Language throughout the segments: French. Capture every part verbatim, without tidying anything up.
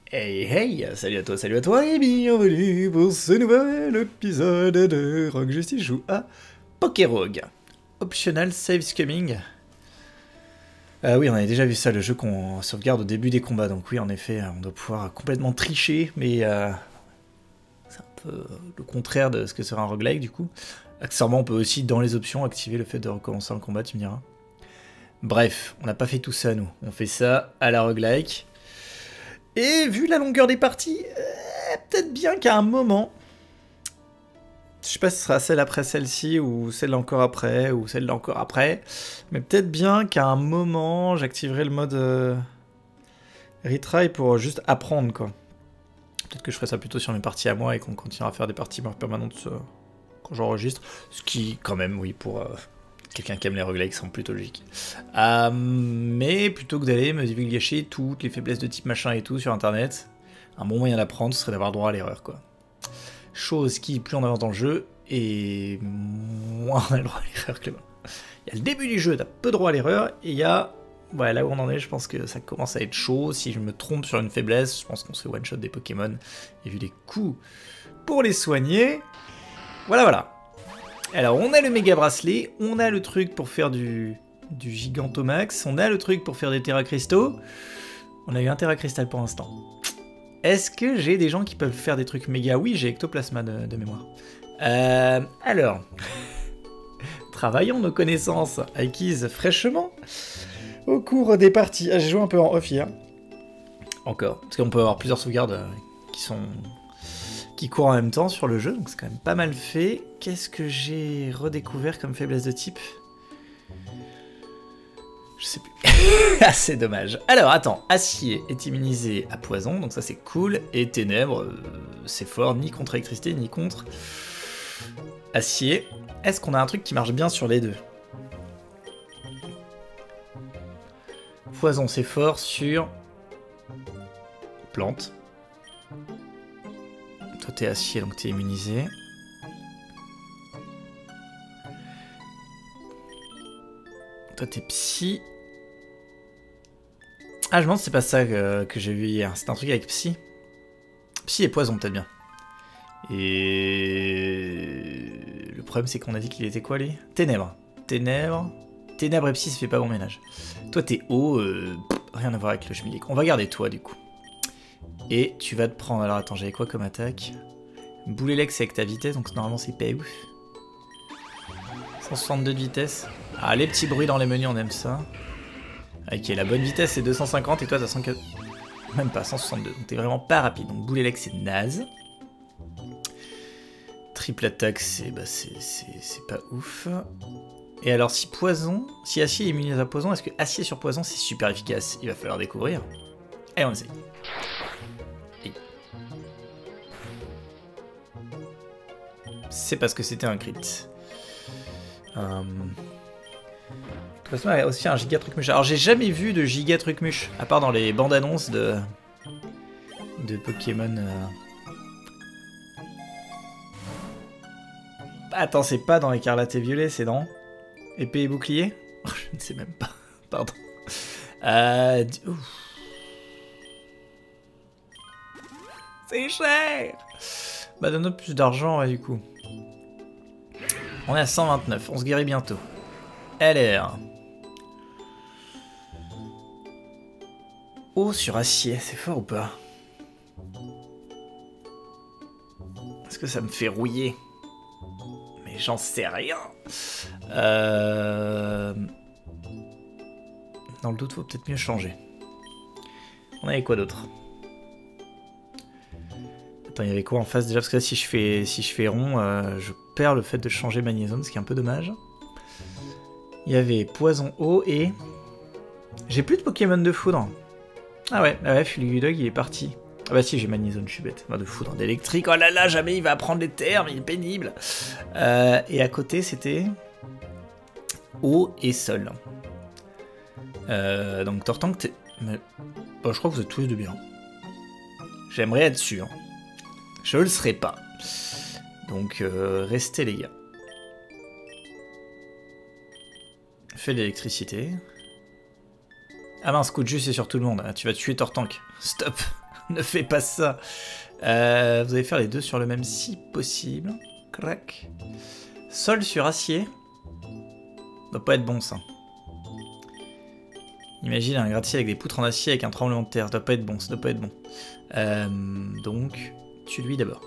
Hey hey, salut à toi, salut à toi et bienvenue pour ce nouvel épisode de Rogue Justice joue à Pokérogue. Optional Saves Coming. Euh, oui, on avait déjà vu ça, le jeu qu'on sauvegarde au début des combats, donc oui, en effet, on doit pouvoir complètement tricher, mais euh, c'est un peu le contraire de ce que serait un roguelike du coup. Accessoirement, on peut aussi, dans les options, activer le fait de recommencer un combat, tu me diras. Bref, on n'a pas fait tout ça, nous. On fait ça à la roguelike. Et vu la longueur des parties, euh, peut-être bien qu'à un moment, je sais pas si ce sera celle après celle-ci, ou celle encore après, ou celle encore après, mais peut-être bien qu'à un moment, j'activerai le mode euh, retry pour juste apprendre, quoi. Peut-être que je ferai ça plutôt sur mes parties à moi et qu'on continuera à faire des parties permanentes euh, quand j'enregistre. Ce qui, quand même, oui, pour euh, quelqu'un qui aime les roguelikes, semble plutôt logique. Euh, mais plutôt que d'aller me divulgacher toutes les faiblesses de type machin et tout sur internet, un bon moyen d'apprendre ce serait d'avoir droit à l'erreur, quoi. Chose qui, plus on avance dans le jeu, et moins on a le droit à l'erreur, Clément. Il y a le début du jeu, t'as peu droit à l'erreur, et il y a... Ouais, là où on en est, je pense que ça commence à être chaud. Si je me trompe sur une faiblesse, je pense qu'on se fait one-shot des Pokémon. Et vu les coups pour les soigner... Voilà, voilà. Alors, on a le méga bracelet, on a le truc pour faire du, du gigantomax, on a le truc pour faire des terra cristaux. On a eu un terra cristal pour l'instant. Est-ce que j'ai des gens qui peuvent faire des trucs méga? Oui, j'ai ectoplasma de, de mémoire. Euh, alors, travaillons nos connaissances acquises fraîchement au cours des parties. Ah, j'ai joué un peu en off hier. Encore, parce qu'on peut avoir plusieurs sauvegardes qui sont... qui court en même temps sur le jeu, donc c'est quand même pas mal fait. Qu'est-ce que j'ai redécouvert comme faiblesse de type? Je sais plus. Ah, c'est dommage. Alors, attends. Acier est immunisé à poison, donc ça c'est cool. Et ténèbres, euh, c'est fort, ni contre électricité, ni contre acier. Est-ce qu'on a un truc qui marche bien sur les deux? Poison, c'est fort sur... plante. Toi t'es acier, donc t'es immunisé. Toi t'es psy. Ah, je me demande si c'est pas ça que, que j'ai vu hier. C'est un truc avec psy. Psy et poison, peut-être bien. Et... le problème, c'est qu'on a dit qu'il était quoi, lui? Ténèbres. Ténèbres. Ténèbres et psy, ça fait pas bon ménage. Toi t'es haut, euh, pff, rien à voir avec le schmilblick. On va garder toi, du coup. Et tu vas te prendre... Alors attends, j'avais quoi comme attaque? Boulelex avec ta vitesse, donc normalement c'est pas ouf. cent soixante-deux de vitesse. Ah, les petits bruits dans les menus, on aime ça. Ok, la bonne vitesse c'est deux cent cinquante et toi t'as cent quatre... Même pas, cent soixante-deux, donc t'es vraiment pas rapide. Donc Boulelex c'est naze. Triple attaque c'est bah, c'est pas ouf. Et alors si poison, si acier est immunisé à poison, est-ce que acier sur poison c'est super efficace? Il va falloir découvrir. Et on essaye. C'est parce que c'était un crit. Euh... De toute façon, il y a aussi un giga truc muche. Alors, j'ai jamais vu de giga truc muche, à part dans les bandes annonces de, de Pokémon. Euh... Attends, c'est pas dans Écarlate et Violet, c'est dans Épée et Bouclier? Je ne sais même pas. Pardon. Euh... C'est cher! Bah, donne-nous plus d'argent, ouais, du coup. On est à cent vingt-neuf, on se guérit bientôt. L R. Eau sur acier, c'est fort ou pas? Est-ce que ça me fait rouiller? Mais j'en sais rien. Euh... Dans le doute, faut peut-être mieux changer. On avait quoi d'autre? Attends, il y avait quoi en face déjà? Parce que là, si je fais, si je fais rond, euh, je perds le fait de changer magnésium, ce qui est un peu dommage. Il y avait poison eau et... J'ai plus de Pokémon de foudre. Ah ouais, ah ouais, Fulgudog, il est parti. Ah bah si, j'ai magnésium, je suis bête. Bah, de foudre, d'électrique. Oh là là, jamais il va apprendre les termes, il est pénible. Euh, et à côté, c'était... eau et sol. Euh, donc Tortank, t'es... Mais... Bon, je crois que vous êtes tous les deux bien. J'aimerais être sûr. Je le serai pas. Donc, euh, restez les gars. Fais de l'électricité. Ah mince, coup de jus c'est sur tout le monde. Tu vas tuer Tortank. Stop. Ne fais pas ça. Euh, vous allez faire les deux sur le même si possible. Crac. Sol sur acier. Doit pas être bon ça. Imagine un gratte-ciel avec des poutres en acier avec un tremblement de terre. Ça doit pas être bon, ça doit pas être bon. Euh, donc, tue-lui d'abord.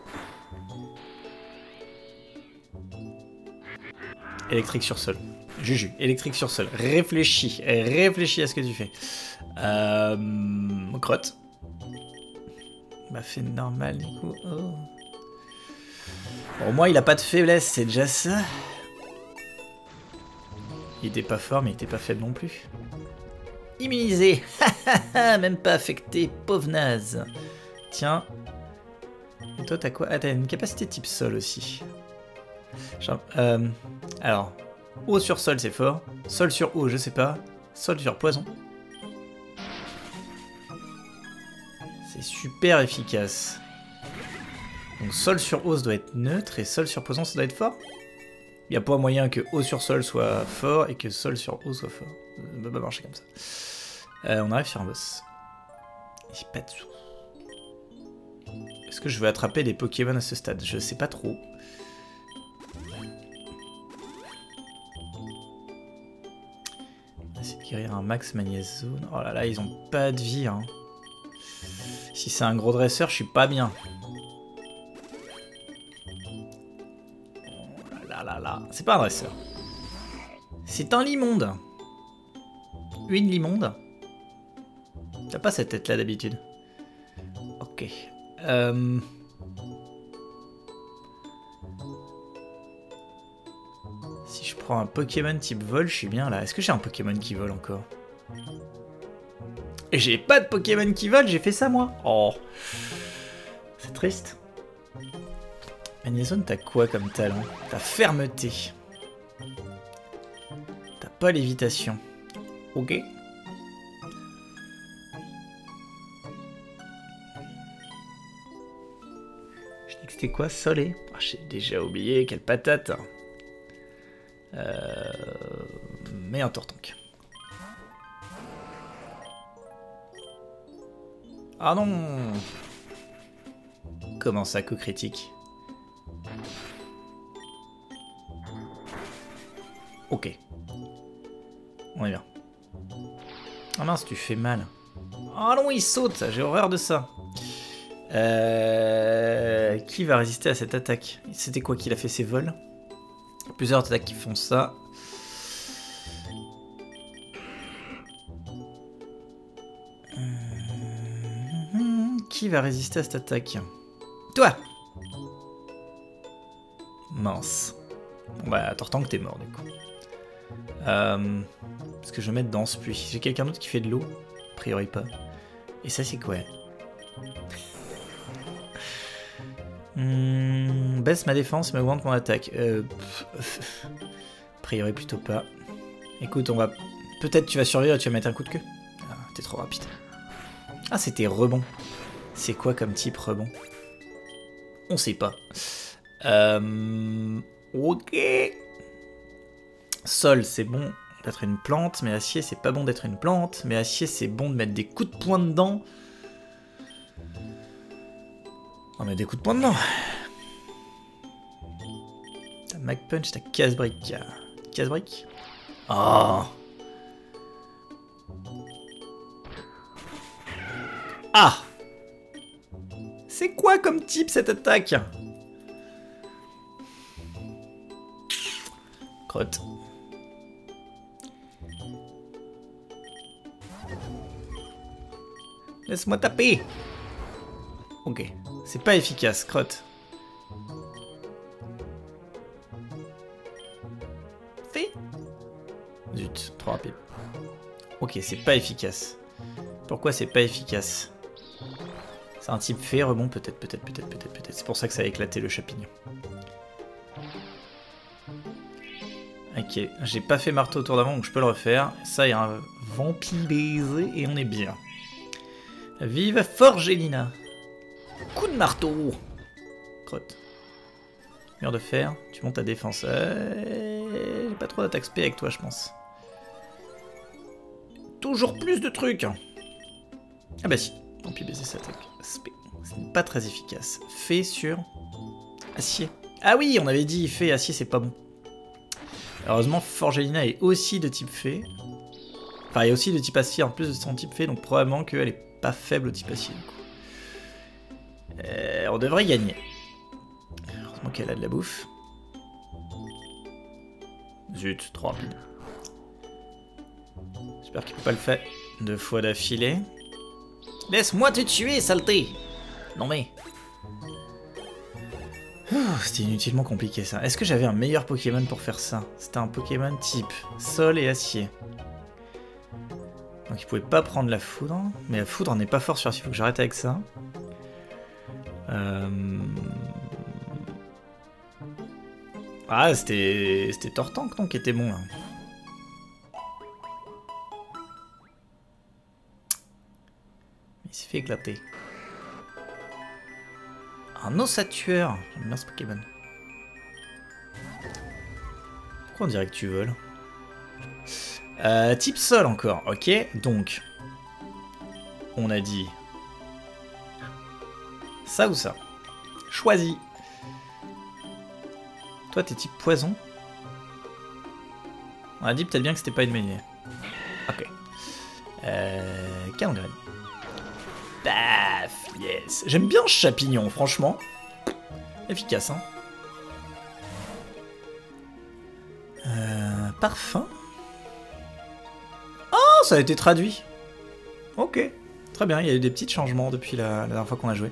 Électrique sur sol. Juju, électrique sur sol. Réfléchis, réfléchis à ce que tu fais. Euh, crotte. Bah, fait normal du coup. Oh. Bon, au moins, il a pas de faiblesse, c'est déjà ça. Il était pas fort, mais il était pas faible non plus. Immunisé. Même pas affecté, pauvre naze. Tiens. Et toi, t'as quoi? Ah, t'as une capacité type sol aussi. Genre, euh, alors, eau sur sol, c'est fort. Sol sur eau, je sais pas. Sol sur poison. C'est super efficace. Donc sol sur eau, ça doit être neutre, et sol sur poison, ça doit être fort. Il n'y a pas moyen que eau sur sol soit fort et que sol sur eau soit fort. Ça ne peut pas marcher comme ça. Euh, on arrive sur un boss. J'ai pas de sous. Est-ce que je veux attraper des Pokémon à ce stade? Je sais pas trop. On va essayer de guérir un max magnézone. Oh là là, ils ont pas de vie. Hein. Si c'est un gros dresseur, je suis pas bien. Oh là là là. C'est pas un dresseur. C'est un limonde. Une limonde. T'as pas cette tête là d'habitude. Ok. Euh... Si je prends un Pokémon type vol, je suis bien là. Est-ce que j'ai un Pokémon qui vole encore? Et j'ai pas de Pokémon qui vole, j'ai fait ça moi. Oh. C'est triste. Magnézone, t'as quoi comme talent? T'as fermeté. T'as pas lévitation. Ok. Je dis que c'était quoi? Soleil? Oh, j'ai déjà oublié, quelle patate. Euh... Mais un Tortank. Ah non! Comment ça, coup critique? Ok. On est bien. Ah mince, tu fais mal. Ah non, il saute, j'ai horreur de ça. Euh... Qui va résister à cette attaque? C'était quoi qu'il a fait ses vols? Plusieurs attaques qui font ça. Qui va résister à cette attaque? Toi! Mince. Bon bah, Tortank, t'es mort du coup. Euh, Est-ce que je vais mettre dans ce pluie? J'ai quelqu'un d'autre qui fait de l'eau? A priori pas. Et ça, c'est quoi? hmm, Baisse ma défense mais augmente mon attaque. Euh, pff, a priori plutôt pas. Écoute, on va... Peut-être tu vas survivre et tu vas mettre un coup de queue. Ah, t'es trop rapide. Ah, c'était rebond. C'est quoi comme type rebond? On sait pas. Euh... Ok. Sol, c'est bon d'être une plante, mais acier, c'est pas bon d'être une plante. Mais acier, c'est bon de mettre des coups de poing dedans. On met des coups de poing dedans. T'as Mag Punch, t'as Casse-Brique. Casse-Brique. Oh. Ah. C'est quoi comme type cette attaque? Crotte. Laisse-moi taper. Ok. C'est pas efficace, crotte. Fais. Zut, trop rapide. Ok, c'est pas efficace. Pourquoi c'est pas efficace? C'est un type fée, rebond, peut-être, peut-être, peut-être, peut-être, peut-être. C'est pour ça que ça a éclaté le champignon. Ok, j'ai pas fait marteau autour d'avant, donc je peux le refaire. Ça, il y a un vampire baisé et on est bien. Vive Forgelina. Coup de marteau. Crotte. Mur de fer, tu montes ta défense. Euh... J'ai pas trop d'attaque spé avec toi, je pense. Toujours plus de trucs. Ah bah si. Tant pis baiser sa attaque. Spé. Ce n'est pas très efficace. Fée sur acier. Ah oui, on avait dit fée acier, c'est pas bon. Heureusement, Forgelina est aussi de type fée. Enfin, il y a aussi de type acier en plus de son type fée, donc probablement qu'elle est pas faible au type acier. Du coup. Euh, on devrait gagner. Heureusement qu'elle a de la bouffe. Zut, trop rapide. J'espère qu'il peut pas le faire deux fois d'affilée. Laisse-moi te tuer, saleté! Non mais... C'était inutilement compliqué ça. Est-ce que j'avais un meilleur Pokémon pour faire ça? C'était un Pokémon type sol et acier. Donc il pouvait pas prendre la foudre. Mais la foudre n'est pas forte sur... Il faut que j'arrête avec ça. Euh... Ah, c'était... C'était Tortank, non, qui était bon, là. Il s'est fait éclater. Un ossatueur. J'aime bien ce Pokémon. Pourquoi on dirait que tu voles? euh, Type sol encore, ok. Donc, on a dit... Ça ou ça? Choisis. Toi, t'es type poison. On a dit peut-être bien que c'était pas une bonne idée. Ok. Euh... Canon-graine. Paf, yes. J'aime bien ce champignon, franchement. Efficace, hein. Euh, parfum. Oh, ça a été traduit. Ok. Très bien, il y a eu des petits changements depuis la, la dernière fois qu'on a joué.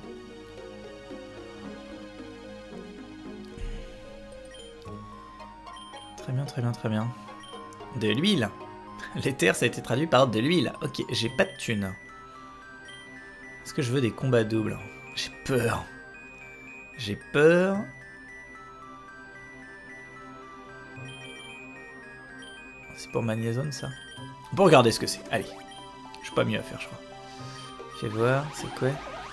Très bien, très bien, très bien. De l'huile. L'éther, ça a été traduit par de l'huile. Ok, j'ai pas de thunes. Est-ce que je veux des combats doubles? J'ai peur. J'ai peur. C'est pour Magnezone, ça? On peut regarder ce que c'est. Allez. Je suis pas mieux à faire, je crois. Fais voir, c'est quoi?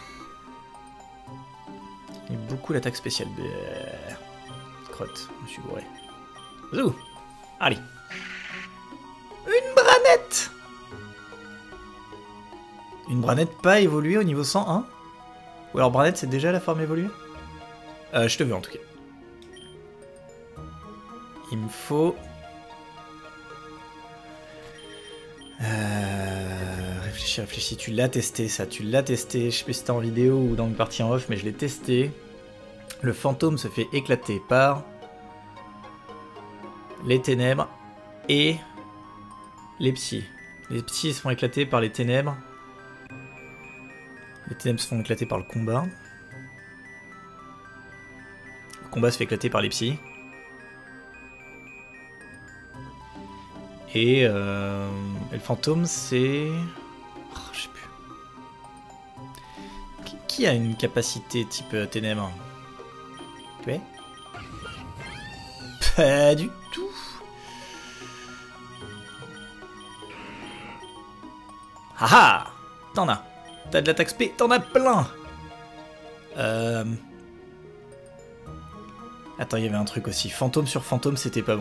Il y a beaucoup l'attaque spéciale. Bleh. Crotte, je me suis bourré. Zou. Allez. Une branette. Une branette pas évoluée au niveau cent un? Ou alors branette c'est déjà la forme évoluée? euh, Je te veux en tout cas. Il me faut... Euh... Réfléchis, réfléchis. Tu l'as testé ça, tu l'as testé. Je sais plus si c'était en vidéo ou dans une partie en off, mais je l'ai testé. Le fantôme se fait éclater par... les ténèbres et les psys. Les psys se font éclater par les ténèbres. Les ténèbres se font éclater par le combat. Le combat se fait éclater par les psys. Et, euh, et le fantôme, c'est... Oh, je sais plus. Qui, qui a une capacité type euh, ténèbres? Tu es? Pas du tout. Haha! T'en as. T'as de l'attaque spé, t'en as plein. Euh... Attends, il y avait un truc aussi. Fantôme sur fantôme, c'était pas bon.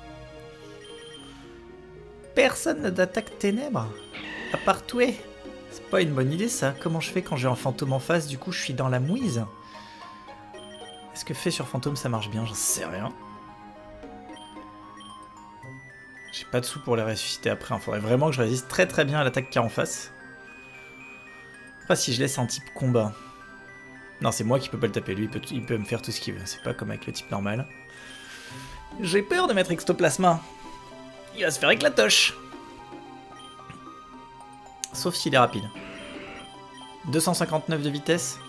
Personne n'a d'attaque ténèbres. À part toi. C'est pas une bonne idée, ça. Comment je fais quand j'ai un fantôme en face? Du coup, je suis dans la mouise. Est-ce que fait sur fantôme, ça marche bien? J'en sais rien. J'ai pas de sous pour les ressusciter après. Il faudrait vraiment que je résiste très très bien à l'attaque qu'il y a en face. Pas si je laisse un type combat. Non, c'est moi qui peux pas le taper. Lui, il peut, il peut me faire tout ce qu'il veut. C'est pas comme avec le type normal. J'ai peur de mettre Ectoplasma. Il va se faire éclatoche. Sauf s'il est rapide. deux cent cinquante-neuf de vitesse.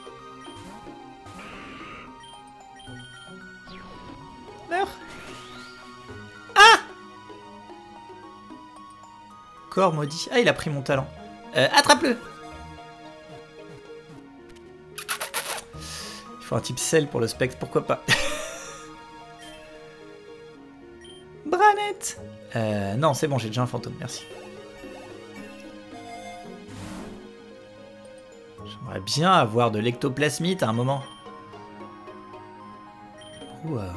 Meurs. Ah! Corps maudit. Ah, il a pris mon talent. Euh, attrape-le! Il faut un type sel pour le spectre, pourquoi pas. Branette! Euh, non, c'est bon, j'ai déjà un fantôme, merci. J'aimerais bien avoir de l'ectoplasmite à un moment. Ouah.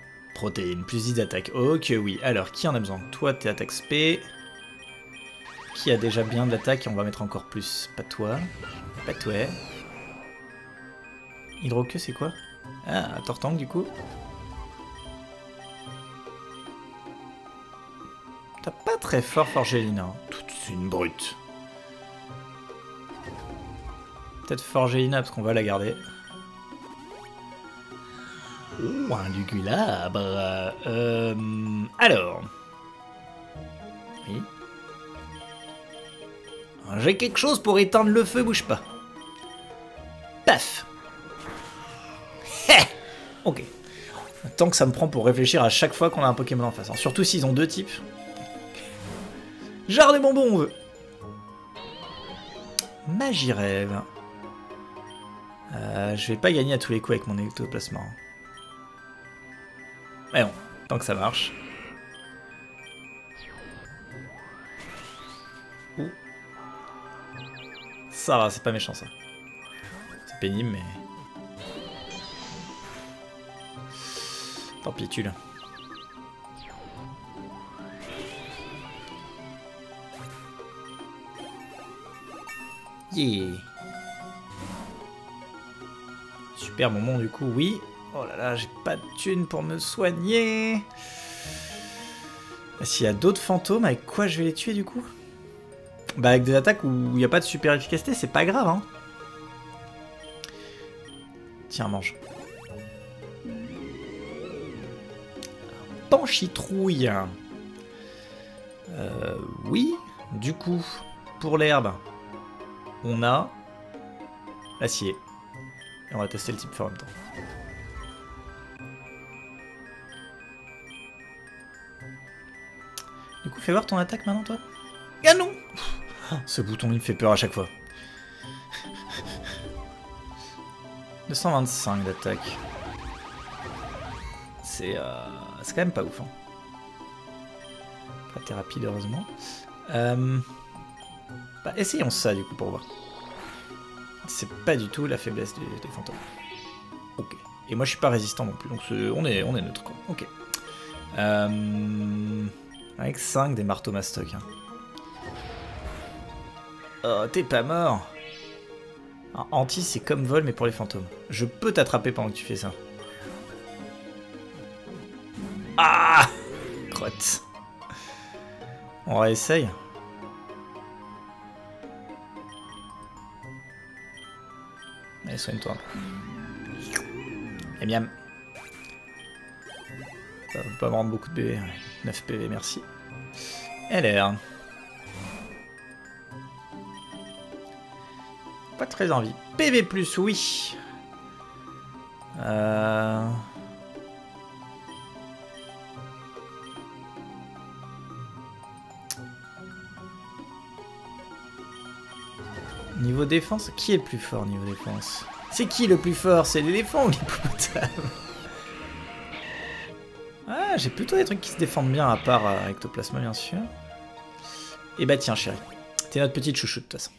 Protéines, plus dix d'attaque. Ok, oui. Alors, qui en a besoin? Toi, t'es attaque spé. Qui a déjà bien de l'attaque et on va mettre encore plus. Pas toi. Pas toi. Hydroqueue, c'est quoi? Ah, Tortank du coup. T'as pas très fort Forgelina. C'est une brute. Peut-être Forgelina parce qu'on va la garder. Oh, un Lugulabre. Euh, alors. Oui. J'ai quelque chose pour éteindre le feu, bouge pas. Paf. Ok. Tant que ça me prend pour réfléchir à chaque fois qu'on a un Pokémon en face. Hein. Surtout s'ils ont deux types. Jarre des bonbons, on veut. Magie rêve. Euh, je vais pas gagner à tous les coups avec mon ectoplasma. Mais bon, tant que ça marche. Ouh. Ça va, c'est pas méchant ça. C'est pénible, mais... Tant pis, tue là. Yeah. Super bonbon du coup, oui. Oh là là, j'ai pas de thune pour me soigner. S'il y a d'autres fantômes, avec quoi je vais les tuer du coup? Bah avec des attaques où il n'y a pas de super efficacité, c'est pas grave hein. Tiens, mange. Panchitrouille. Euh, oui. Du coup, pour l'herbe, on a l'acier. Et on va tester le type feu en même temps. Du coup, fais voir ton attaque maintenant, toi. Ah non! Ce bouton, il me fait peur à chaque fois. deux cent vingt-cinq d'attaque. C'est euh, c'est quand même pas ouf. Hein. Pas très rapide, heureusement. Euh... Bah, essayons ça, du coup, pour voir. C'est pas du tout la faiblesse des, des fantômes. Ok. Et moi, je suis pas résistant non plus, donc est, on, est, on est neutre, quoi. Ok. Euh... Avec cinq des marteaux mastoc. Hein. Oh, t'es pas mort. Un anti, c'est comme vol, mais pour les fantômes. Je peux t'attraper pendant que tu fais ça. Ah! Crotte. On réessaye. Allez, soigne-toi. Eh bien. Ça va pas me rendre beaucoup de P V. neuf P V, merci. L R. Pas très envie. P V plus, oui. Euh... Niveau défense, qui est le plus fort niveau défense? C'est qui le plus fort? C'est l'éléphant ou l'hippopotame? Ah, j'ai plutôt des trucs qui se défendent bien, à part euh, Ectoplasma, bien sûr. Et bah tiens, chérie. T'es notre petite chouchou, de toute façon.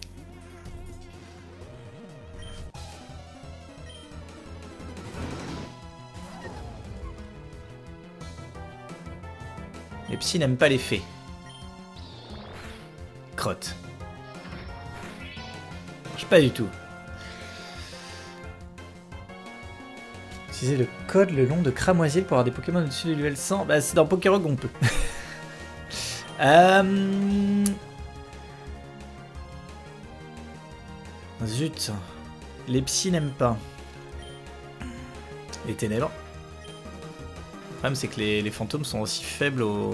Les psys n'aiment pas les fées. Crotte. Marche pas du tout. Utilisez le code le long de Cramoisil pour avoir des Pokémon au-dessus du level cent. Bah, c'est dans Pokérogue on peut. euh... Zut. Les psys n'aiment pas. Les ténèbres. Le problème, c'est que les, les fantômes sont aussi faibles au...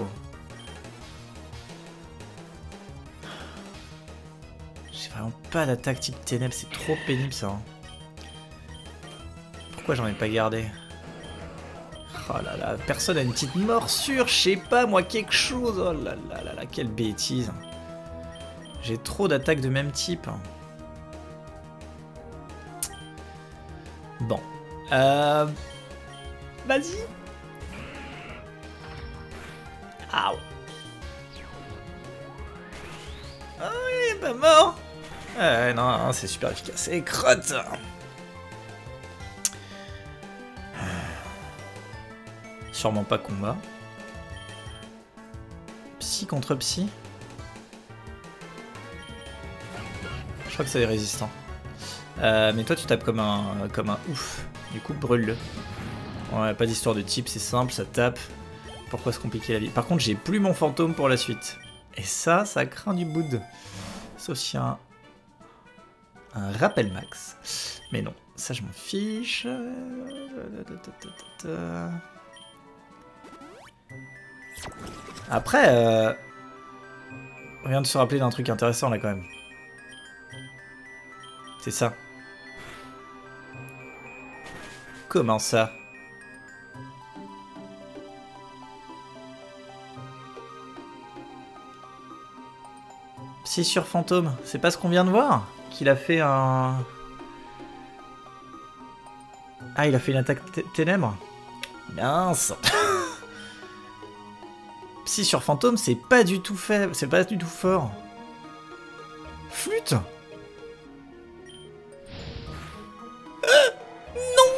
J'ai vraiment pas d'attaque type ténèbres, c'est trop pénible ça. Hein. Pourquoi j'en ai pas gardé? Oh là là, personne a une petite morsure, je sais pas moi, quelque chose. Oh là là là là, quelle bêtise. J'ai trop d'attaques de même type. Bon. Euh... Vas-y. Aouh. Oh, il est pas mort. Euh, non, non c'est super efficace. Et crotte. Sûrement pas combat. Psy contre psy. crois que c'est résistant. Euh, mais toi tu tapes comme un, comme un ouf. Du coup brûle-le. Ouais, pas d'histoire de type, c'est simple, ça tape. Pourquoi se compliquer la vie? Par contre j'ai plus mon fantôme pour la suite. Et ça, ça craint du bout. Sauf s'il y a un, un rappel max. Mais non, ça je m'en fiche. Après, euh... on vient de se rappeler d'un truc intéressant là quand même. C'est ça. Comment ça? Psy sur fantôme, c'est pas ce qu'on vient de voir? Qu'il a fait un... Ah, il a fait une attaque ténèbres? Mince. Psy sur fantôme, c'est pas du tout faible, c'est pas du tout fort. Flûte. euh, Non.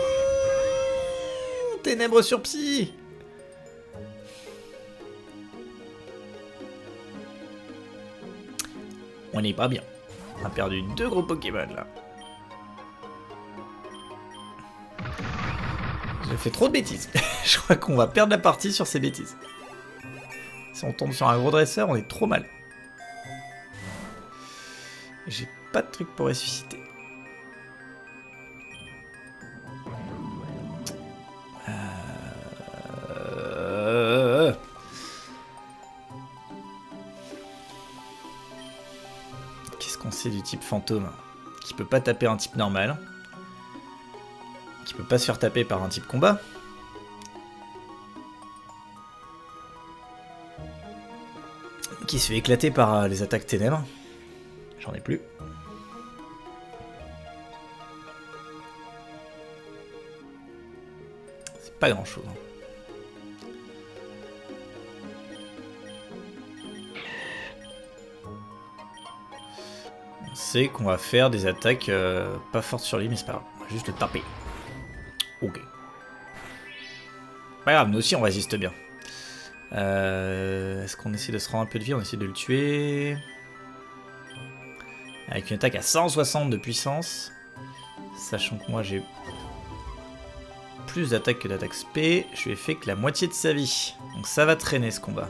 Ténèbres sur psy. On n'est pas bien. On a perdu deux gros Pokémon là. J'ai fait trop de bêtises. Je crois qu'on va perdre la partie sur ces bêtises. Si on tombe sur un gros dresseur, on est trop mal. J'ai pas de truc pour ressusciter. Euh... Qu'est-ce qu'on sait du type fantôme? Qui peut pas taper un type normal. Qui peut pas se faire taper par un type combat. Qui se fait éclater par euh, les attaques ténèbres. J'en ai plus. C'est pas grand chose. Hein. On sait qu'on va faire des attaques euh, pas fortes sur lui, mais c'est pas grave. On va juste le taper. Ok. Pas grave, nous aussi on résiste bien. Euh, Est-ce qu'on essaie de se rendre un peu de vie? On essaie de le tuer. Avec une attaque à cent soixante de puissance. Sachant que moi j'ai plus d'attaque que d'attaque spé. Je lui ai fait que la moitié de sa vie. Donc ça va traîner ce combat.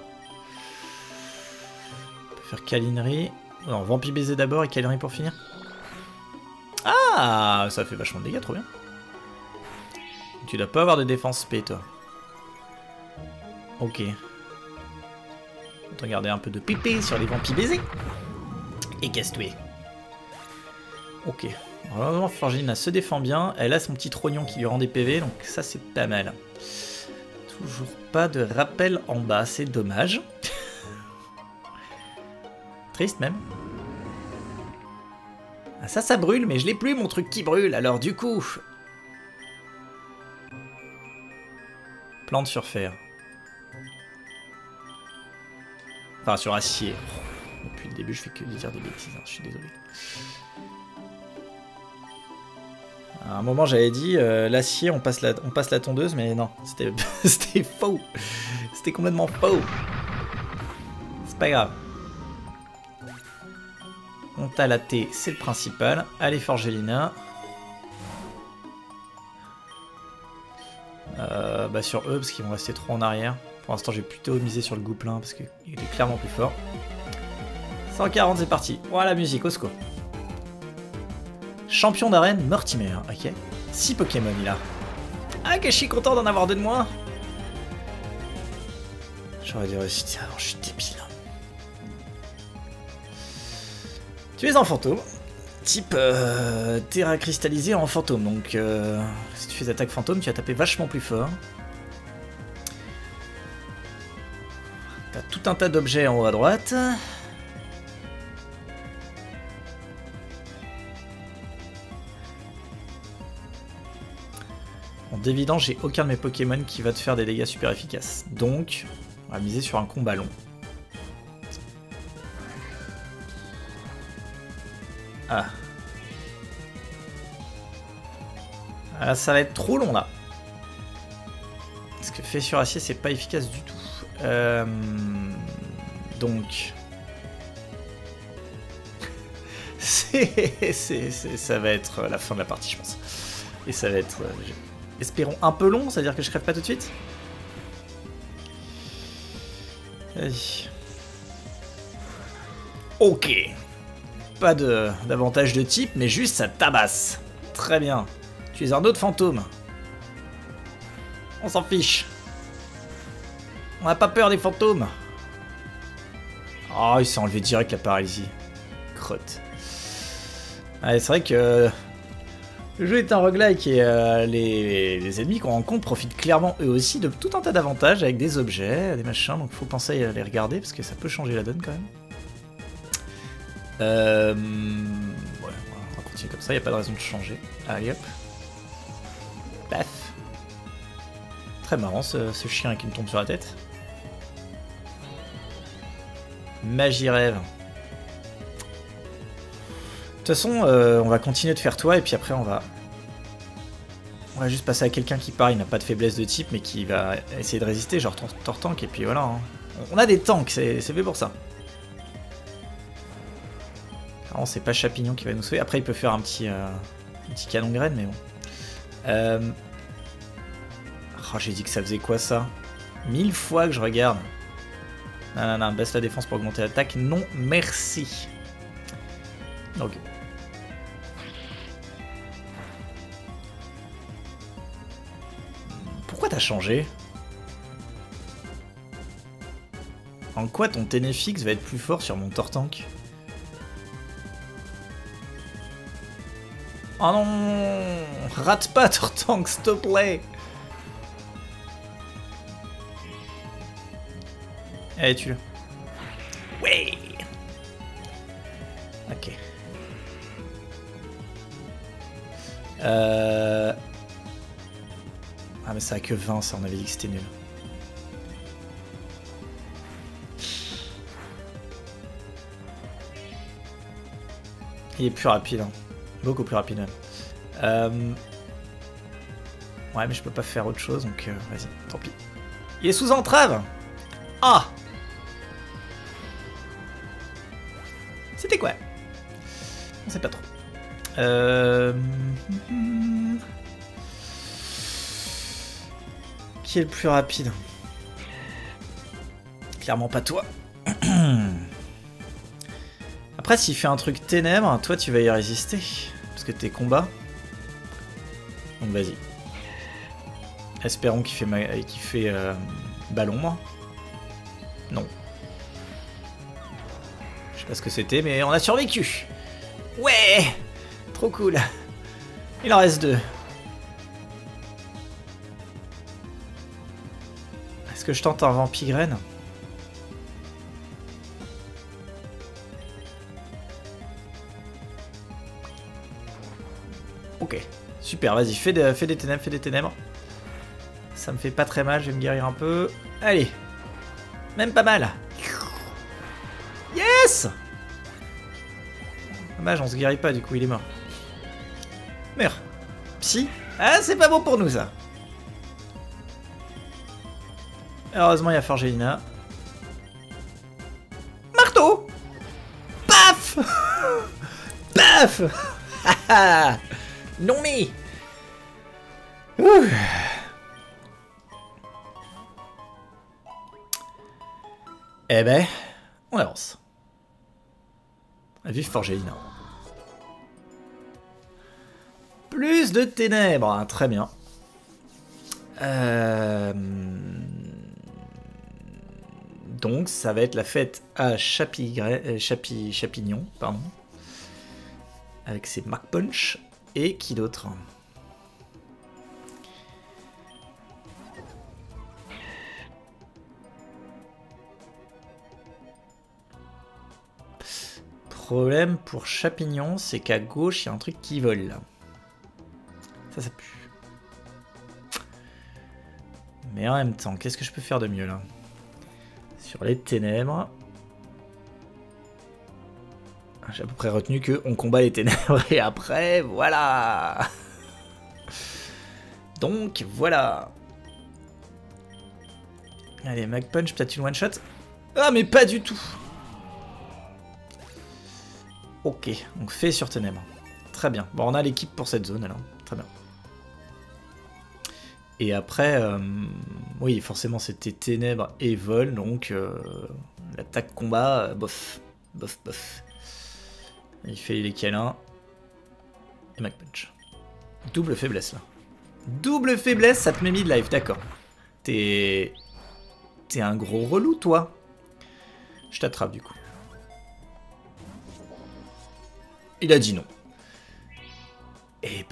On peut faire câlinerie. Non, Vampi baiser d'abord et câlinerie pour finir. Ah, ça fait vachement de dégâts, trop bien. Tu dois pas avoir de défense spé toi. Ok. On va regarder un peu de pépé sur les vampis baisers. Et casse-toi. Ok. Vraiment, Forgina se défend bien. Elle a son petit trognon qui lui rend des P V, donc ça c'est pas mal. Toujours pas de rappel en bas, c'est dommage. Triste même. Ah ça, ça brûle, mais je l'ai plus mon truc qui brûle, alors du coup... Plante sur fer. Enfin, sur acier. Depuis le début, je fais que dire des bêtises, hein, je suis désolé. À un moment, j'avais dit, euh, l'acier, on, passe la, on passe la tondeuse, mais non, c'était faux. C'était complètement faux. C'est pas grave. On t'a la T, c'est le principal. Allez, Forgelina. Euh, bah sur eux, parce qu'ils vont rester trop en arrière. Pour l'instant, j'ai plutôt misé sur le gouplin, parce qu'il est clairement plus fort. cent quarante, c'est parti. Voilà la musique, au secours. Champion d'arène, Mortimer, ok. six Pokémon, il a. Ah, que je suis content d'en avoir deux de moins. J'aurais dû réussir avant, je suis débile. Tu es en fantôme. Type euh, terra cristallisé en fantôme, donc euh, si tu fais attaque fantôme, tu vas taper vachement plus fort. T'as tout un tas d'objets en haut à droite. Bon, d'évident, j'ai aucun de mes Pokémon qui va te faire des dégâts super efficaces. Donc, on va miser sur un combat long. Ah. Ah, ça va être trop long là. Parce que fait sur acier, c'est pas efficace du tout. Euh... Donc. c'est, c'est, c'est, ça va être la fin de la partie, je pense. Et ça va être, euh, espérons, un peu long, c'est-à-dire que je crève pas tout de suite. Vas-y. Ok. Pas de, d'avantage de type, mais juste ça tabasse. Très bien. Tu es un autre fantôme. On s'en fiche. On n'a pas peur des fantômes. Oh, il s'est enlevé direct la paralysie. Crotte. Ouais, c'est vrai que le jeu est un roguelike et euh, les, les ennemis qu'on rencontre profitent clairement eux aussi de tout un tas d'avantages avec des objets, des machins, donc faut penser à les regarder parce que ça peut changer la donne quand même. Euh... Ouais, on va continuer comme ça, il n'y a pas de raison de changer. Allez hop. Paf. Très marrant ce, ce chien qui me tombe sur la tête. Magie rêve. De toute façon, euh, on va continuer de faire toi et puis après on va... On va juste passer à quelqu'un qui pareil n'a pas de faiblesse de type mais qui va essayer de résister, genre Tortank et puis voilà. Hein. On a des tanks, c'est fait pour ça. Alors c'est pas Chapignon qui va nous sauver. Après il peut faire un petit, euh, un petit canon graine mais bon. Euh... Oh, j'ai dit que ça faisait quoi ça? Mille fois que je regarde. Non, non, non, baisse la défense pour augmenter l'attaque. Non, merci. Ok. Pourquoi t'as changé? En quoi ton Ténéfix va être plus fort sur mon Tortank? Oh non! Rate pas Tortank, s'il te plaît! Allez, tue-le. Ouais! Ok. Euh... Ah mais ça a que vingt, ça on avait dit que c'était nul. Il est plus rapide, hein. Beaucoup plus rapide même. Euh... Ouais mais je peux pas faire autre chose donc euh, vas-y, tant pis. Il est sous entrave! Ah! C'était quoi? On sait pas trop. Euh... Qui est le plus rapide? Clairement pas toi. Après, s'il fait un truc ténèbres, toi tu vas y résister. Parce que t'es combat. Donc vas-y. Espérons qu'il fait, ma... qu'il fait euh... ballon, moi. Non. Je sais pas ce que c'était, mais on a survécu. Ouais! Trop cool. Il en reste deux. Est-ce que je tente un vampigraine? Ok. Super, vas-y, fais, de, fais des ténèbres, fais des ténèbres. Ça me fait pas très mal, je vais me guérir un peu. Allez. Même pas mal. Yes! Dommage, on se guérit pas, du coup, il est mort. Meurs. Psy. Ah, c'est pas bon pour nous, ça. Heureusement, il y a Forgelina. Marteau! Paf! Paf! Non mais... Ouh. Eh ben, on avance. Vive Forgelina. Plus de ténèbres, hein, très bien. Euh... Donc ça va être la fête à Chapigre... Chapi... Chapignon, pardon. Avec ses Mac Punch. Et qui d'autre? Problème pour Chapignon, c'est qu'à gauche, il y a un truc qui vole là. Ça, ça pue. Mais en même temps, qu'est-ce que je peux faire de mieux là? Sur les ténèbres. J'ai à peu près retenu que on combat les ténèbres et après, voilà. Donc, voilà. Allez, Mag Punch, peut-être une one-shot. Ah, mais pas du tout. Ok, donc fée sur ténèbres. Très bien. Bon, on a l'équipe pour cette zone alors. Très bien. Et après, euh, oui, forcément c'était ténèbres et vol, donc euh, l'attaque combat, euh, bof, bof, bof. Il fait les câlins. Et Mac Punch. Double faiblesse là. Double faiblesse, ça te met mid-life, d'accord. T'es... T'es un gros relou, toi. Je t'attrape, du coup. Il a dit non. Et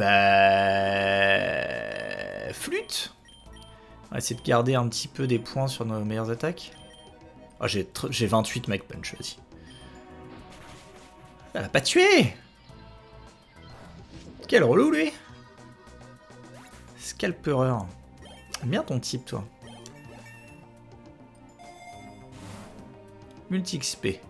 bah... Flûte. On va essayer de garder un petit peu des points sur nos meilleures attaques. Oh, j'ai j'ai vingt-huit Mac Punch, vas-y. Elle a pas tué. Quel relou, lui. Scalpereur. Bien ton type, toi. Multi-X P.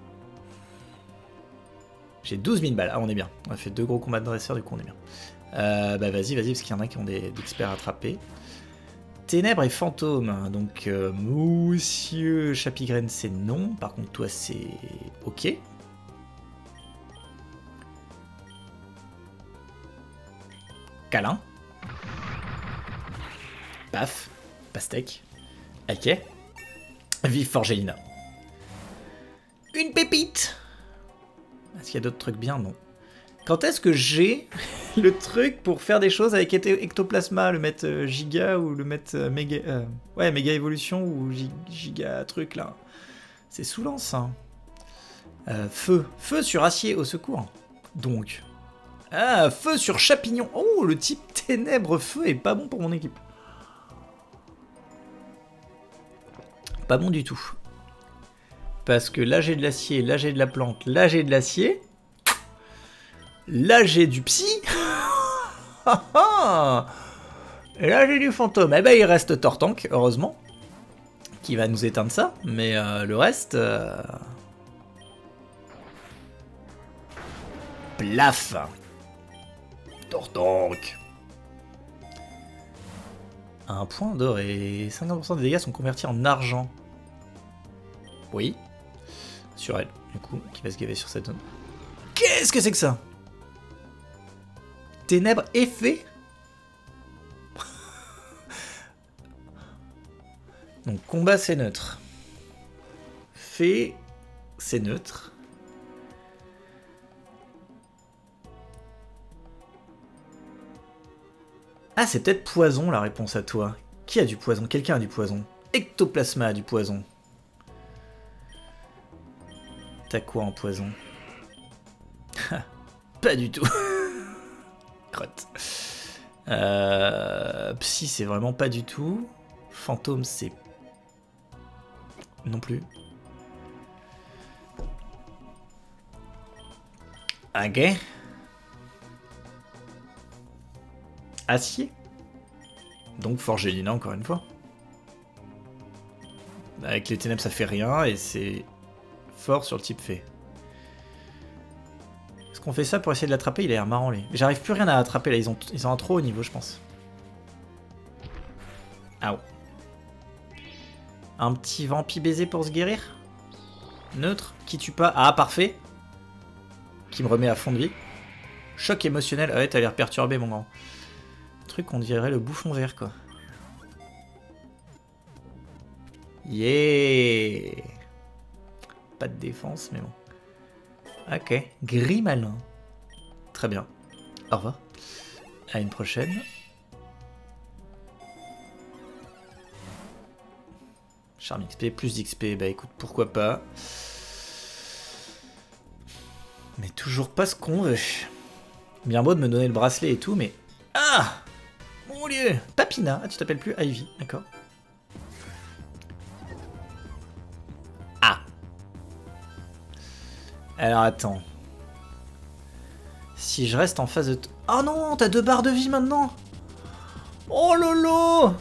J'ai douze mille balles. Ah, on est bien. On a fait deux gros combats de dresseurs, du coup, on est bien. Euh, bah, vas-y, vas-y, parce qu'il y en a qui ont des, des experts à attraper. Ténèbres et fantômes. Donc, euh, Monsieur Chapigraine, c'est non. Par contre, toi, c'est ok. Câlin. Paf. Pastèque. Ok. Vive Forgelina. Une pépite. Est-ce qu'il y a d'autres trucs bien? Non. Quand est-ce que j'ai le truc pour faire des choses avec Ectoplasma, le mettre euh, giga ou le mettre euh, méga... Euh, ouais, méga évolution ou giga truc là. C'est saoulant ça. Euh, feu. Feu sur acier, au secours. Donc. Ah, feu sur champignon. Oh, le type ténèbres feu est pas bon pour mon équipe. Pas bon du tout. Parce que là j'ai de l'acier, là j'ai de la plante, là j'ai de l'acier. Là j'ai du psy. Et là j'ai du fantôme. Eh ben il reste Tortank, heureusement. Qui va nous éteindre ça. Mais euh, le reste... Euh... Plaf. Tortank. Un point doré. cinquante pour cent des dégâts sont convertis en argent. Oui. Sur elle, du coup, qui va se gaver sur cette zone. Qu'est-ce que c'est que ça? Ténèbres effet. Donc combat c'est neutre. Fée c'est neutre. Ah, c'est peut-être poison la réponse à toi. Qui a du poison? Quelqu'un a du poison. Ectoplasma a du poison. T'as quoi en poison? Pas du tout. Crotte. Euh, Psy, c'est vraiment pas du tout. Fantôme, c'est... Non plus. Ok. Acier. Donc Forgelina, encore une fois. Avec les ténèbres, ça fait rien, et c'est fort sur le type fée. Est-ce qu'on fait ça pour essayer de l'attraper? Il a l'air marrant, lui. J'arrive plus rien à attraper, là. Ils ont, ils ont un trop haut niveau, je pense. Ah ouais. Un petit vampi baiser pour se guérir. Neutre, qui tue pas. Ah, parfait. Qui me remet à fond de vie. Choc émotionnel. Ah ouais, t'as l'air perturbé, mon grand. Truc, on dirait le bouffon vert, quoi. Yeah. Pas de défense, mais bon. Ok. Gris malin. Très bien. Au revoir. À une prochaine. Charme X P, plus d'X P. Bah écoute, pourquoi pas. Mais toujours pas ce qu'on veut. Bien beau de me donner le bracelet et tout, mais... Ah! Mon Dieu! Papina! Ah, tu t'appelles plus Ivy, d'accord. Ah! Alors attends. Si je reste en phase de... Oh non! T'as deux barres de vie maintenant! Oh lolo!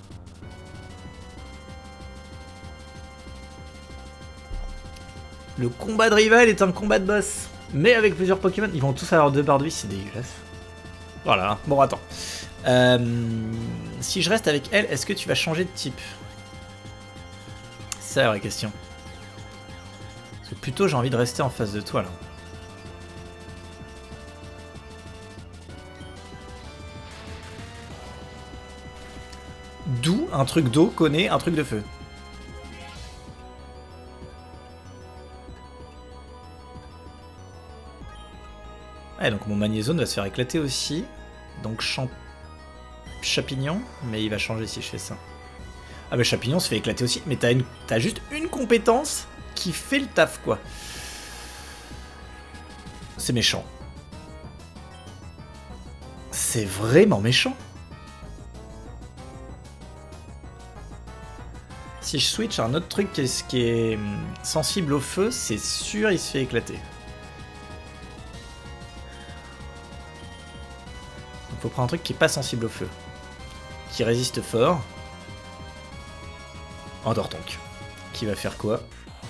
Le combat de rival est un combat de boss. Mais avec plusieurs Pokémon, ils vont tous avoir deux barres de vie, c'est dégueulasse. Voilà, bon attends. Euh, si je reste avec elle, est-ce que tu vas changer de type? C'est la vraie question. Parce que plutôt j'ai envie de rester en face de toi là. D'où un truc d'eau connaît un truc de feu. Ouais, donc mon magnézone va se faire éclater aussi. Donc champ... champignon, mais il va changer si je fais ça. Ah bah champignon se fait éclater aussi, mais t'as une... t'as juste une compétence qui fait le taf, quoi. C'est méchant. C'est vraiment méchant. Si je switch à un autre truc qui est, qui est sensible au feu, c'est sûr il se fait éclater. Donc faut prendre un truc qui est pas sensible au feu. Qui résiste fort. Endort donc. Qui va faire quoi?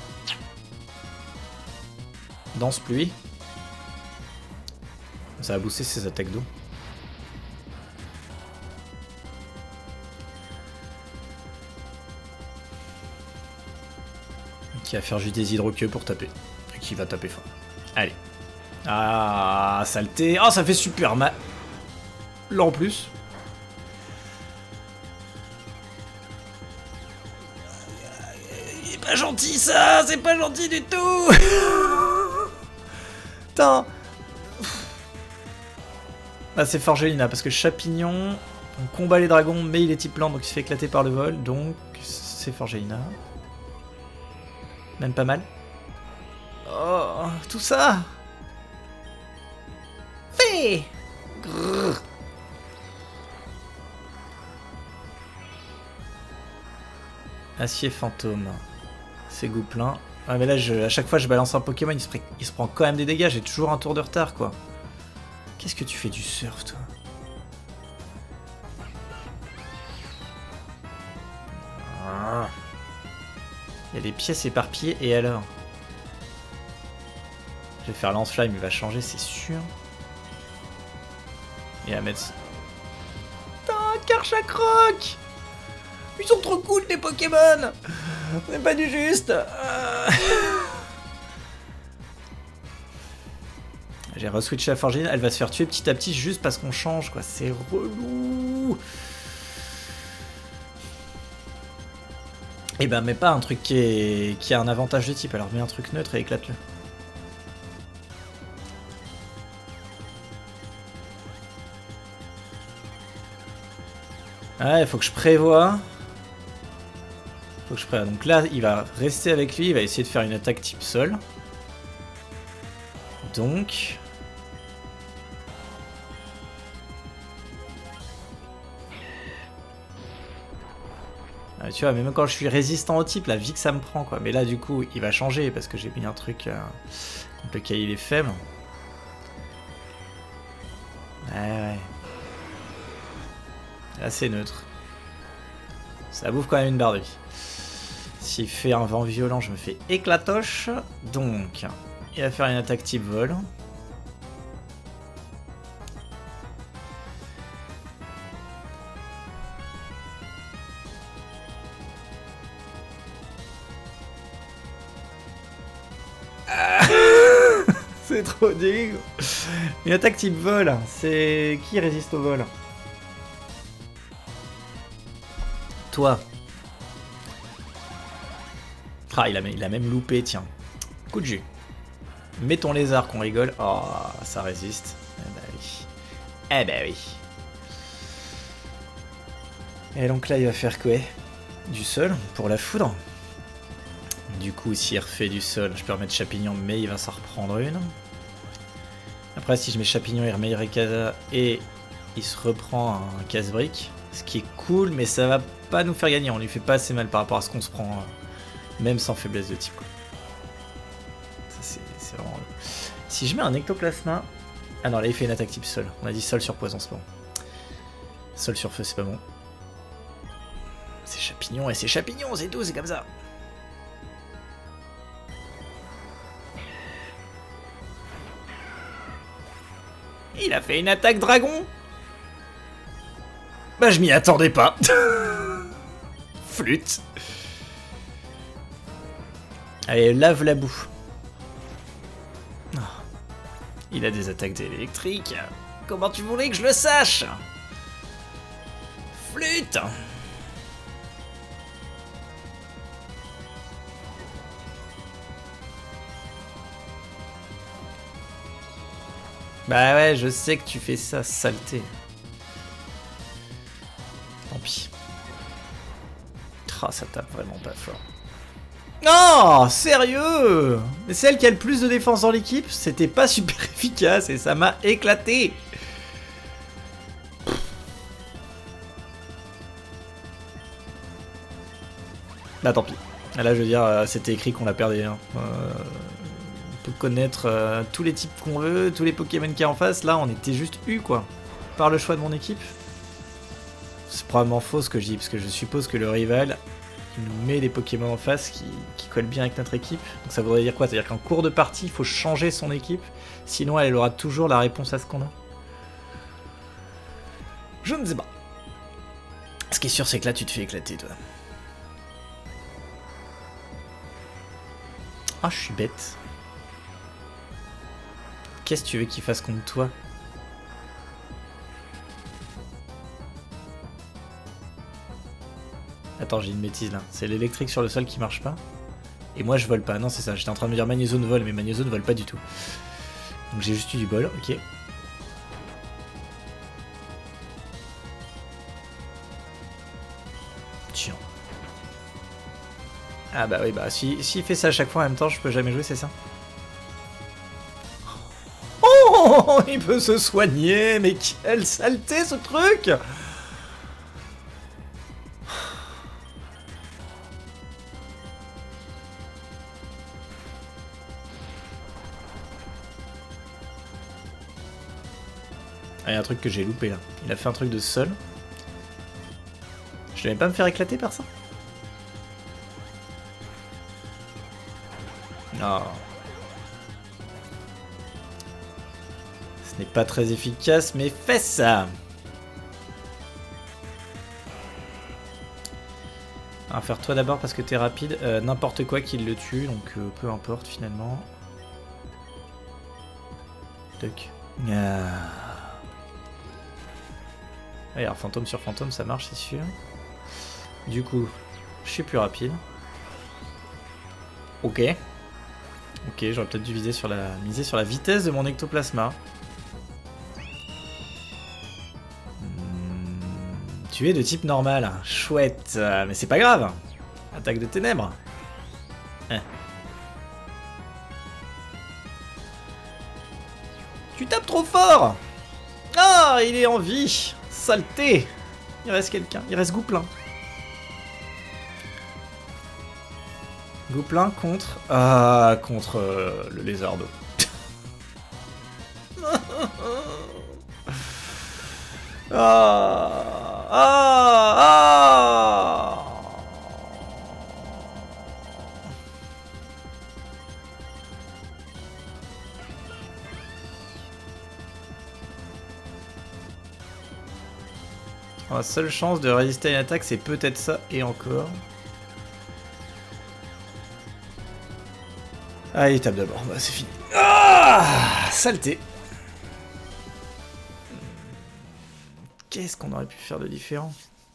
Danse pluie. Ça va booster ses attaques d'eau. Qui va faire juste des hydroqueux pour taper. Et qui va taper fort. Allez. Ah, saleté. Oh, ça fait super mal. Là en plus. Il est pas gentil ça. C'est pas gentil du tout. Putain. Ah, c'est Forgelina parce que Chapignon. On combat les dragons, mais il est type plante donc il se fait éclater par le vol. Donc c'est Forgelina. Même pas mal. Oh, tout ça. Fait. Grrr. Acier fantôme. C'est Gouplin. Ouais, mais là, je, à chaque fois je balance un Pokémon, il se, il se prend quand même des dégâts. J'ai toujours un tour de retard, quoi. Qu'est-ce que tu fais du surf, toi? Ah. Il y a des pièces éparpillées, et alors? Je vais faire lance-flamme, il va changer, c'est sûr. Et à mettre... Putain, Karchakroc! Ils sont trop cool, tes Pokémon! C'est pas du juste! euh... J'ai reswitché à Forgelina, elle va se faire tuer petit à petit juste parce qu'on change, quoi. C'est relou! Et ben, mets pas un truc qui, est... qui a un avantage de type, alors mets un truc neutre et éclate-le. Ouais, il faut que je prévoie. Faut que je prévoie. Donc là, il va rester avec lui, il va essayer de faire une attaque type sol. Donc... Ah, tu vois, même quand je suis résistant au type, la vie que ça me prend, quoi. Mais là, du coup, il va changer parce que j'ai mis un truc euh, contre lequel il est faible. Ouais, ouais. Assez neutre. Ça bouffe quand même une barre de vie. S'il fait un vent violent, je me fais éclatoche. Donc, il va faire une attaque type vol. Ah c'est trop dégueu. Une attaque type vol, c'est... Qui résiste au vol? Toi. Ah, il a, il a même loupé, tiens. Coup de jus. Mets ton lézard qu'on rigole. Oh, ça résiste. Eh bah oui. Eh bah oui. Et donc là, il va faire quoi? Du sol pour la foudre. Du coup, s'il refait du sol, je peux remettre Chapignon, mais il va s'en reprendre une. Après, si je mets Chapignon, il remet Rayquaza et il se reprend un casse-brique. Ce qui est cool, mais ça va pas nous faire gagner. On lui fait pas assez mal par rapport à ce qu'on se prend, même sans faiblesse de type, quoi. Ça, c'est vraiment... Si je mets un ectoplasma... Ah non, là, il fait une attaque type sol. On a dit sol sur poison, c'est pas bon. Sol sur feu, c'est pas bon. C'est Chapignon et c'est Chapignon, c'est tout, c'est comme ça. Il a fait une attaque dragon. Bah je m'y attendais pas. Flûte. Allez, lave la boue. Oh. Il a des attaques électriques. Comment tu voulais que je le sache? Flûte. Bah ouais, je sais que tu fais ça, saleté. Tant pis. Ah, ça tape vraiment pas fort. Non, sérieux? Mais celle qui a le plus de défense dans l'équipe, c'était pas super efficace et ça m'a éclaté. Bah tant pis. Là, je veux dire, c'était écrit qu'on l'a perdu. Hein. Euh, on peut connaître euh, tous les types qu'on veut, tous les Pokémon qu'il y a en face. Là, on était juste eu, quoi. Par le choix de mon équipe. C'est probablement faux ce que je dis, parce que je suppose que le rival il nous met des Pokémon en face qui, qui collent bien avec notre équipe. Donc ça voudrait dire quoi? C'est-à-dire qu'en cours de partie, il faut changer son équipe. Sinon, elle aura toujours la réponse à ce qu'on a. Je ne sais pas. Ce qui est sûr, c'est que là, tu te fais éclater, toi. Ah, je suis bête. Qu'est-ce que tu veux qu'il fasse contre toi? Attends, j'ai une bêtise là. C'est l'électrique sur le sol qui marche pas. Et moi je vole pas. Non, c'est ça. J'étais en train de me dire Magnézone vole, mais Magnézone vole pas du tout. Donc j'ai juste eu du bol. Ok. Tiens. Ah bah oui, bah s'il si, si fait ça à chaque fois en même temps, je peux jamais jouer, c'est ça? Oh, il peut se soigner, mais quelle saleté ce truc! Ah, il y a un truc que j'ai loupé là. Il a fait un truc de sol. Je devais pas me faire éclater par ça? Non. Ce n'est pas très efficace, mais fais ça! On va faire toi d'abord parce que t'es rapide. Euh, N'importe quoi qui le tue, donc euh, peu importe finalement. Toc. Ah. Ouais, alors fantôme sur fantôme, ça marche, c'est sûr. Du coup, je suis plus rapide. Ok. Ok, j'aurais peut-être dû viser sur la... miser sur la vitesse de mon ectoplasma. Hmm, tu es de type normal. Chouette. Mais c'est pas grave. Attaque de ténèbres. Hein. Tu tapes trop fort. Ah, il est en vie. Saleté. Il reste quelqu'un. Il reste Gouplin. Gouplin contre... Ah, contre euh, le lézardo. ah, ah, ah. La seule chance de résister à une attaque, c'est peut-être ça, et encore. Ah, il tape d'abord, bah c'est fini. Ah, saleté. Qu'est-ce qu'on aurait pu faire de différent?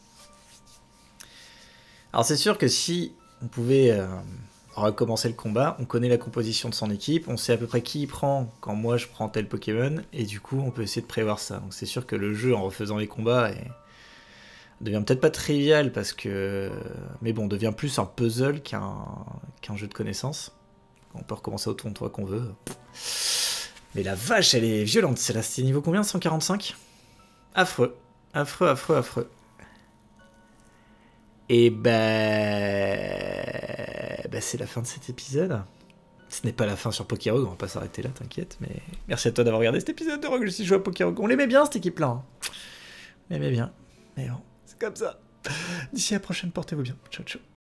Alors c'est sûr que si on pouvait euh, recommencer le combat, on connaît la composition de son équipe, on sait à peu près qui il prend quand moi je prends tel Pokémon, et du coup on peut essayer de prévoir ça. Donc c'est sûr que le jeu en refaisant les combats est... devient peut-être pas trivial parce que... Mais bon, devient plus un puzzle qu'un qu'un jeu de connaissances. On peut recommencer autant de toi qu'on veut. Mais la vache, elle est violente. C'est là, c'était niveau combien? cent quarante-cinq? Affreux. Affreux, affreux, affreux. Et ben... bah c'est la fin de cet épisode. Ce n'est pas la fin sur Pokérogue, on va pas s'arrêter là, t'inquiète. Mais merci à toi d'avoir regardé cet épisode de Rogue Justice joue à Pokérogue. On l'aimait bien, cette équipe-là. Hein. On l'aimait bien. Mais bon, c'est comme ça. D'ici à la prochaine, portez-vous bien. Ciao, ciao.